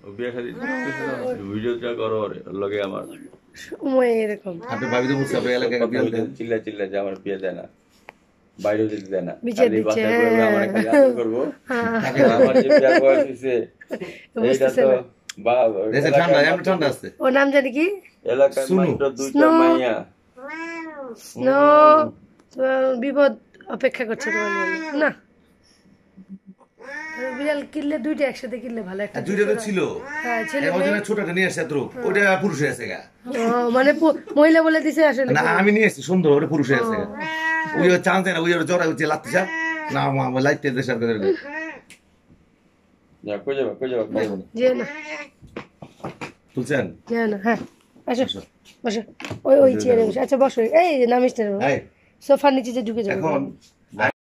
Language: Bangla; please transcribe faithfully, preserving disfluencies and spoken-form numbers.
বিয়ে শাদী ভিডিওটা করো লগে আমার সময় এরকম আপনি ভাবি তো বুঝতে হবে এলাকায় চিল্লা চিল্লা যে আমার বিয়ে দেয় না বাইরেও যেতে দেয় না বিচার দিচ্ছে আমার খালি আদর করবো আমার যে বিয়ে বয়স হয়েছে এইটা তো ঠান্ডা এমন ঠান্ডা আছে ওর নাম জানি কি এলাকায় মাত্র দুইটা মাইয়া স্নো বিপদ অপেক্ষা করছে তোমার জন্য না বিড়াল কিনলে দুইটা একসাথে কিনলে ভালো একটা দুইটা তো ছিল হ্যাঁ ছেলে ছোটটা নিয়ে আসছে এত ওটা পুরুষ হয়ে আছে গা মানে মহিলা বলে দিছে আসলে না আমি নিয়ে এসেছি সুন্দর ওটা পুরুষ হয়ে আছে ওই চান্স না ওই জরা হচ্ছে লাত্তি চা না আমার লাইটতে দেশ আর করে যা কই যাবা কই যাবা যে না তুলছেন যে না হ্যাঁ আসো বসো ওই ওই চেয়ারে বসো আচ্ছা বসো এই নামিস না সোফার নিচে যে ঢুকে যাবে এখন